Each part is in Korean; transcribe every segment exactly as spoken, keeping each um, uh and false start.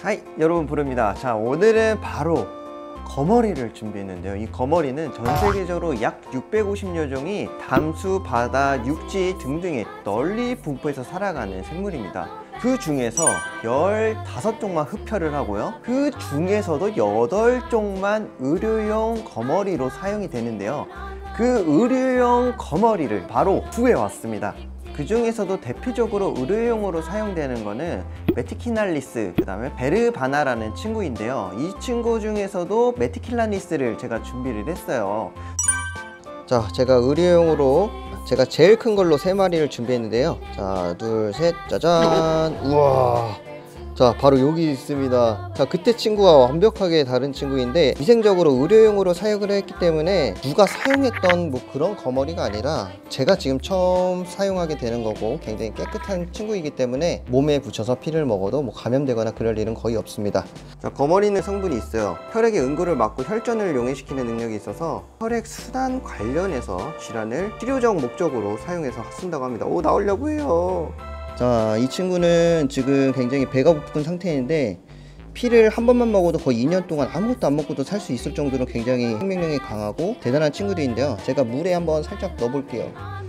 하이, 여러분 부릅니다. 자, 오늘은 바로 거머리를 준비했는데요. 이 거머리는 전 세계적으로 약 육백오십여 종이 담수, 바다, 육지 등등에 널리 분포해서 살아가는 생물입니다. 그 중에서 열다섯 종만 흡혈을 하고요, 그 중에서도 여덟 종만 의료용 거머리로 사용이 되는데요. 그 의료용 거머리를 바로 구해왔습니다. 그 중에서도 대표적으로 의료용으로 사용되는 거는 메티키날리스, 그 다음에 베르바나라는 친구인데요. 이 친구 중에서도 메티킬라니스를 제가 준비를 했어요. 자, 제가 의료용으로 제가 제일 큰 걸로 세 마리를 준비했는데요. 자, 둘, 셋, 짜잔. 우와. 자, 바로 여기 있습니다. 자, 그때 친구와 완벽하게 다른 친구인데 위생적으로 의료용으로 사용을 했기 때문에 누가 사용했던 뭐 그런 거머리가 아니라 제가 지금 처음 사용하게 되는 거고, 굉장히 깨끗한 친구이기 때문에 몸에 붙여서 피를 먹어도 뭐 감염되거나 그럴 일은 거의 없습니다. 자, 거머리는 성분이 있어요. 혈액의 응고를 막고 혈전을 용해시키는 능력이 있어서 혈액 순환 관련해서 질환을 치료적 목적으로 사용해서 쓴다고 합니다. 오, 나오려고 해요. 자, 이 친구는 지금 굉장히 배가 고픈 상태인데 피를 한 번만 먹어도 거의 이 년 동안 아무것도 안 먹고도 살 수 있을 정도로 굉장히 생명력이 강하고 대단한 친구들인데요. 제가 물에 한번 살짝 넣어 볼게요.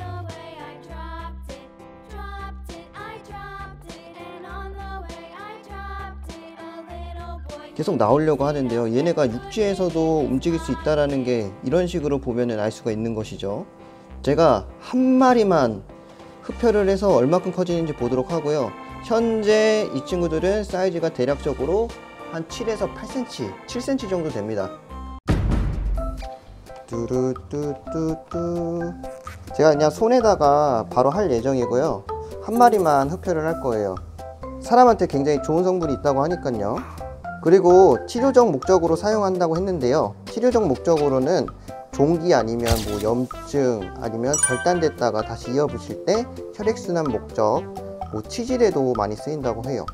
계속 나오려고 하는데요, 얘네가 육지에서도 움직일 수 있다는 게 이런 식으로 보면은 알 수가 있는 것이죠. 제가 한 마리만 흡혈을 해서 얼마큼 커지는지 보도록 하고요. 현재 이 친구들은 사이즈가 대략적으로 한 칠에서 팔 센티미터, 칠 센티미터 정도 됩니다. 뚜루뚜뚜뚜. 제가 그냥 손에다가 바로 할 예정이고요. 한 마리만 흡혈을 할 거예요. 사람한테 굉장히 좋은 성분이 있다고 하니까요. 그리고 치료적 목적으로 사용한다고 했는데요, 치료적 목적으로는 종기 아니면 뭐 염증 아니면 절단됐다가 다시 이어붙일 때 혈액순환 목적, 뭐 치질에도 많이 쓰인다고 해요.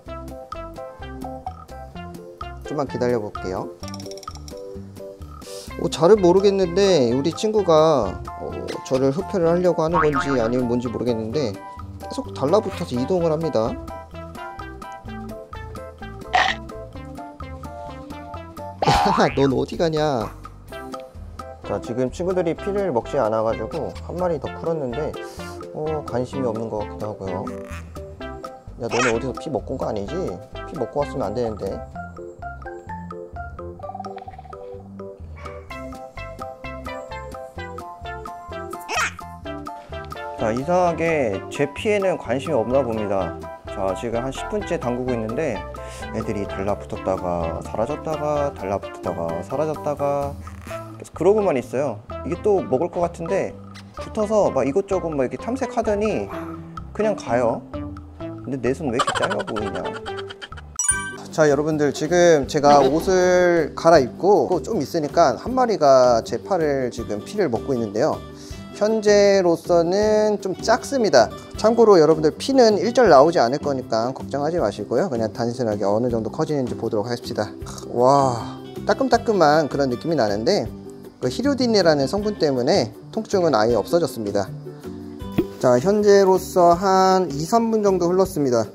좀만 기다려 볼게요. 어, 잘은 모르겠는데 우리 친구가 어, 저를 흡혈을 하려고 하는 건지 아니면 뭔지 모르겠는데 계속 달라붙어서 이동을 합니다. 넌 어디 가냐? 자, 지금 친구들이 피를 먹지 않아 가지고 한 마리 더 풀었는데 어, 관심이 없는 것 같기도 하고요. 야, 너네 어디서 피 먹고 온 거 아니지? 피 먹고 왔으면 안 되는데. 자, 이상하게 제 피에는 관심이 없나 봅니다. 자, 지금 한 십 분째 담그고 있는데 애들이 달라붙었다가 사라졌다가 달라붙었다가 사라졌다가 계속 그러고만 있어요. 이게 또 먹을 것 같은데 붙어서 막 이것저것 막 이렇게 탐색하더니 그냥 가요. 근데 내 손 왜 이렇게 짧아 보이냐. 자, 여러분들 지금 제가 옷을 갈아입고 좀 있으니까 한 마리가 제 팔을 지금 피를 먹고 있는데요, 현재로서는 좀 작습니다. 참고로 여러분들 피는 일절 나오지 않을 거니까 걱정하지 마시고요. 그냥 단순하게 어느 정도 커지는지 보도록 하겠습니다. 와, 따끔따끔한 그런 느낌이 나는데 그 히루딘이라는 성분 때문에 통증은 아예 없어졌습니다. 자, 현재로서 한 이, 삼 분 정도 흘렀습니다.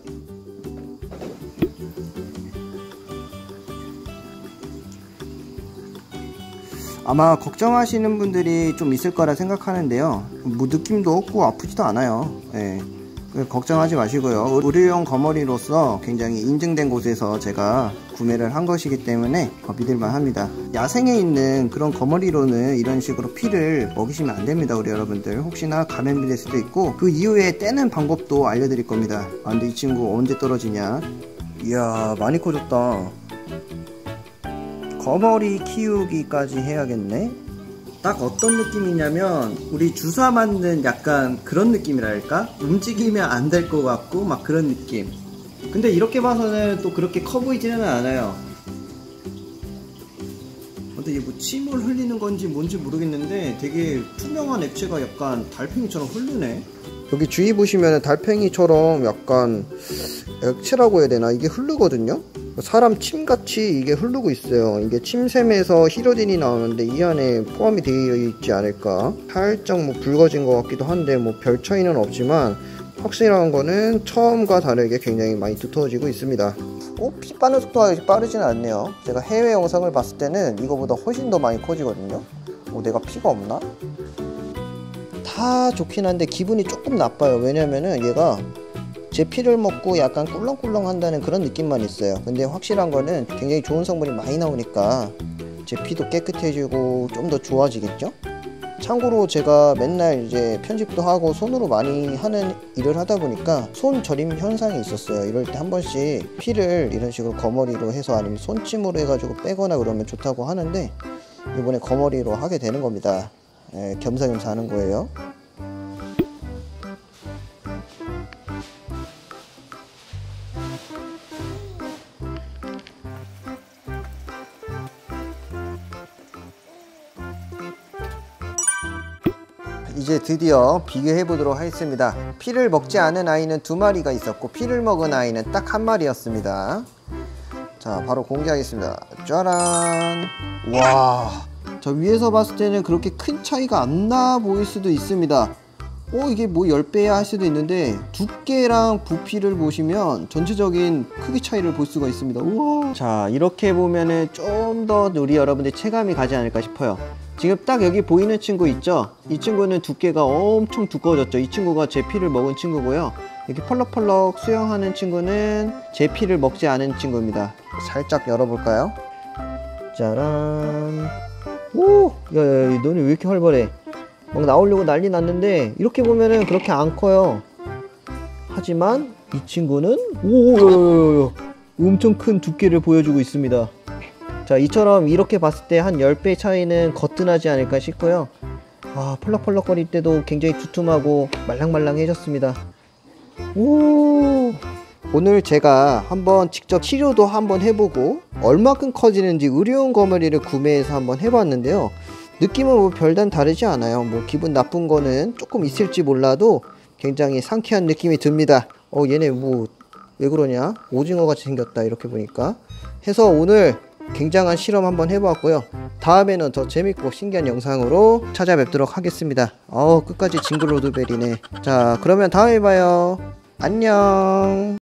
아마 걱정하시는 분들이 좀 있을 거라 생각하는데요, 뭐 느낌도 없고 아프지도 않아요. 예. 걱정하지 마시고요. 의료용 거머리로서 굉장히 인증된 곳에서 제가 구매를 한 것이기 때문에 믿을만 합니다. 야생에 있는 그런 거머리로는 이런 식으로 피를 먹이시면 안 됩니다. 우리 여러분들 혹시나 감염이 될 수도 있고, 그 이후에 떼는 방법도 알려드릴 겁니다. 아, 근데 이 친구 언제 떨어지냐. 이야, 많이 커졌다. 거머리 키우기까지 해야겠네. 딱 어떤 느낌이냐면 우리 주사 맞는 약간 그런 느낌이랄까? 움직이면 안 될 것 같고 막 그런 느낌. 근데 이렇게 봐서는 또 그렇게 커 보이지는 않아요. 근데 이게 뭐 침을 흘리는 건지 뭔지 모르겠는데 되게 투명한 액체가 약간 달팽이처럼 흐르네. 여기 주위 보시면 달팽이처럼 약간 액체라고 해야 되나, 이게 흐르거든요. 사람 침같이 이게 흐르고 있어요. 이게 침샘에서 히루딘이 나오는데 이 안에 포함이 되어 있지 않을까. 살짝 뭐 붉어진 것 같기도 한데 뭐 별 차이는 없지만 확실한 거는 처음과 다르게 굉장히 많이 두터워지고 있습니다. 어? 피 빠는 속도가 빠르지는 않네요. 제가 해외 영상을 봤을 때는 이거보다 훨씬 더 많이 커지거든요. 어, 내가 피가 없나? 다 좋긴 한데 기분이 조금 나빠요. 왜냐면은 얘가 제 피를 먹고 약간 꿀렁꿀렁 한다는 그런 느낌만 있어요. 근데 확실한 거는 굉장히 좋은 성분이 많이 나오니까 제 피도 깨끗해지고 좀 더 좋아지겠죠? 참고로 제가 맨날 이제 편집도 하고 손으로 많이 하는 일을 하다 보니까 손 저림 현상이 있었어요. 이럴 때 한 번씩 피를 이런 식으로 거머리로 해서 아니면 손찜으로 해가지고 빼거나 그러면 좋다고 하는데 이번에 거머리로 하게 되는 겁니다. 예, 겸사겸사 하는 거예요. 이제 드디어 비교해 보도록 하겠습니다. 피를 먹지 않은 아이는 두 마리가 있었고 피를 먹은 아이는 딱 한 마리였습니다. 자, 바로 공개하겠습니다. 짜란. 와, 저 위에서 봤을 때는 그렇게 큰 차이가 안 나 보일 수도 있습니다. 어, 이게 뭐 십 배야 할 수도 있는데 두께랑 부피를 보시면 전체적인 크기 차이를 볼 수가 있습니다. 우와. 자, 이렇게 보면은 좀 더 우리 여러분들 체감이 가지 않을까 싶어요. 지금 딱 여기 보이는 친구 있죠? 이 친구는 두께가 엄청 두꺼워졌죠. 이 친구가 제 피를 먹은 친구고요. 이렇게 펄럭펄럭 수영하는 친구는 제 피를 먹지 않은 친구입니다. 살짝 열어볼까요? 짜란. 오! 야야야, 너는 왜 이렇게 활발해? 막 나오려고 난리 났는데 이렇게 보면은 그렇게 안 커요. 하지만 이 친구는 오오오오오 엄청 큰 두께를 보여주고 있습니다. 자, 이처럼 이렇게 봤을 때 한 십 배 차이는 거뜬하지 않을까 싶고요. 아, 펄럭펄럭거릴 때도 굉장히 두툼하고 말랑말랑해졌습니다. 오, 오늘 제가 한번 직접 치료도 한번 해보고 얼마큼 커지는지 의료용 거머리를 구매해서 한번 해봤는데요. 느낌은 뭐 별단 다르지 않아요. 뭐 기분 나쁜 거는 조금 있을지 몰라도 굉장히 상쾌한 느낌이 듭니다. 어, 얘네 뭐 왜 그러냐? 오징어 같이 생겼다 이렇게 보니까. 해서 오늘 굉장한 실험 한번 해보았고요. 다음에는 더 재밌고 신기한 영상으로 찾아뵙도록 하겠습니다. 어우, 끝까지 징글로드벨이네. 자, 그러면 다음에 봐요. 안녕.